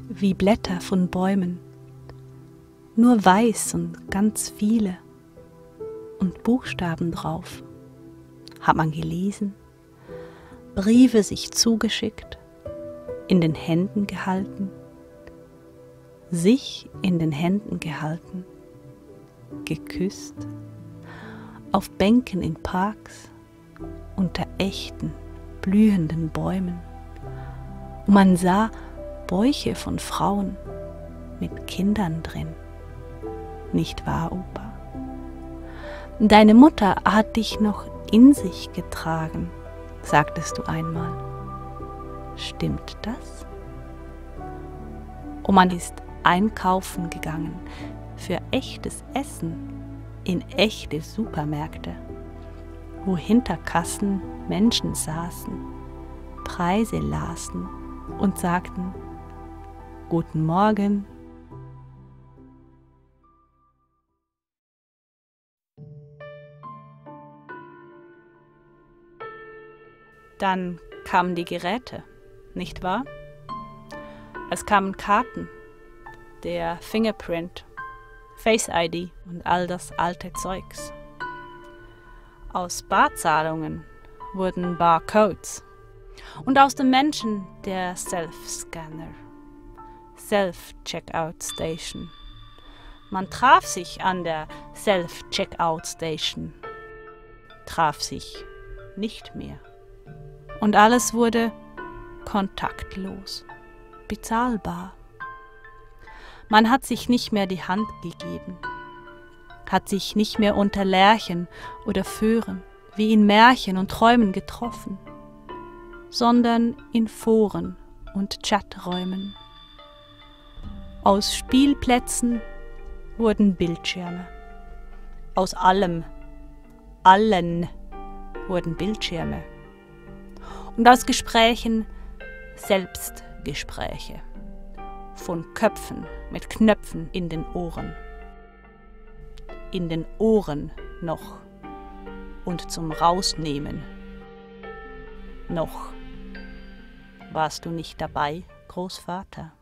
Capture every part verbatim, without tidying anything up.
wie Blätter von Bäumen, nur weiß und ganz viele und Buchstaben drauf. Hat man gelesen, Briefe sich zugeschickt, in den Händen gehalten, sich in den Händen gehalten, geküsst, auf Bänken in Parks, unter echten, blühenden Bäumen. Und man sah Bäuche von Frauen mit Kindern drin. Nicht wahr, Opa? Deine Mutter hat dich noch in sich getragen, sagtest du einmal. Stimmt das? Und man ist einkaufen gegangen für echtes Essen in echte Supermärkte, wo hinter Kassen Menschen saßen, Preise lasen und sagten: Guten Morgen. Dann kamen die Geräte, nicht wahr? Es kamen Karten, der Fingerprint, Face I D und all das alte Zeugs. Aus Barzahlungen wurden Barcodes und aus dem Menschen der Self-Scanner, Self-Checkout-Station. Man traf sich an der Self-Checkout-Station, traf sich nicht mehr. Und alles wurde kontaktlos, bezahlbar. Man hat sich nicht mehr die Hand gegeben, hat sich nicht mehr unter Lerchen oder Föhren wie in Märchen und Träumen getroffen, sondern in Foren und Chaträumen. Aus Spielplätzen wurden Bildschirme. Aus allem, allen wurden Bildschirme. Und aus Gesprächen Selbstgespräche. Von Köpfen mit Knöpfen in den Ohren. In den Ohren noch. Und zum Rausnehmen. Noch. Warst du nicht dabei, Großvater?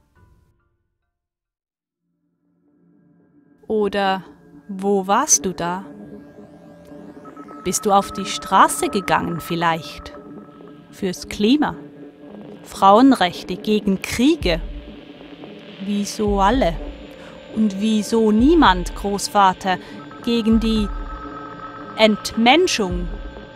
Oder wo warst du da? Bist du auf die Straße gegangen vielleicht? Fürs Klima? Frauenrechte gegen Kriege? Wieso alle? Und wieso niemand, Großvater, gegen die Entmenschung?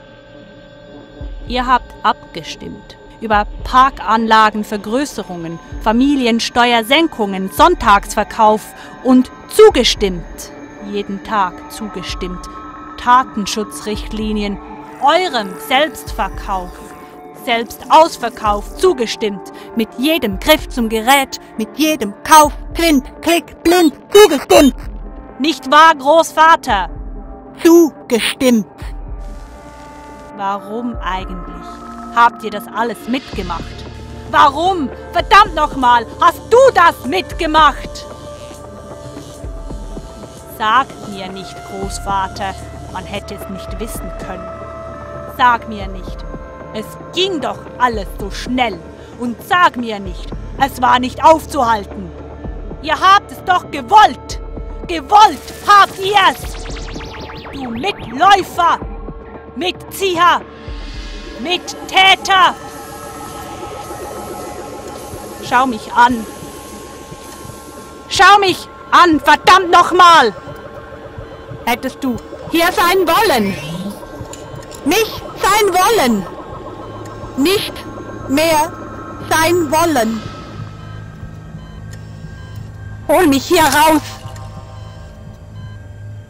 Ihr habt abgestimmt über Parkanlagenvergrößerungen, Familiensteuersenkungen, Sonntagsverkauf und zugestimmt, jeden Tag zugestimmt, Datenschutzrichtlinien, eurem Selbstverkauf, Selbstausverkauf zugestimmt, mit jedem Griff zum Gerät, mit jedem Kauf, Klint, Klick, blind, zugestimmt. Nicht wahr, Großvater? Zugestimmt. Warum eigentlich habt ihr das alles mitgemacht? Warum, verdammt nochmal, hast du das mitgemacht? Sag mir nicht, Großvater, man hätte es nicht wissen können. Sag mir nicht, es ging doch alles so schnell. Und sag mir nicht, es war nicht aufzuhalten. Ihr habt es doch gewollt. Gewollt habt ihr es. Du Mitläufer, Mitzieher, Mittäter. Schau mich an. Schau mich an, verdammt nochmal. Hättest du hier sein wollen. Nicht sein wollen. Nicht mehr sein wollen. Hol mich hier raus.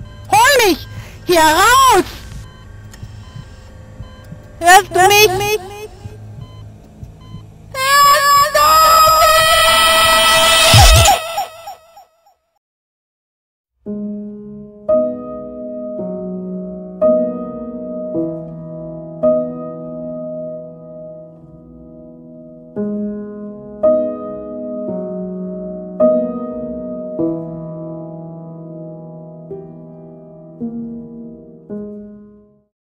Hol mich hier raus. Hörst du mich?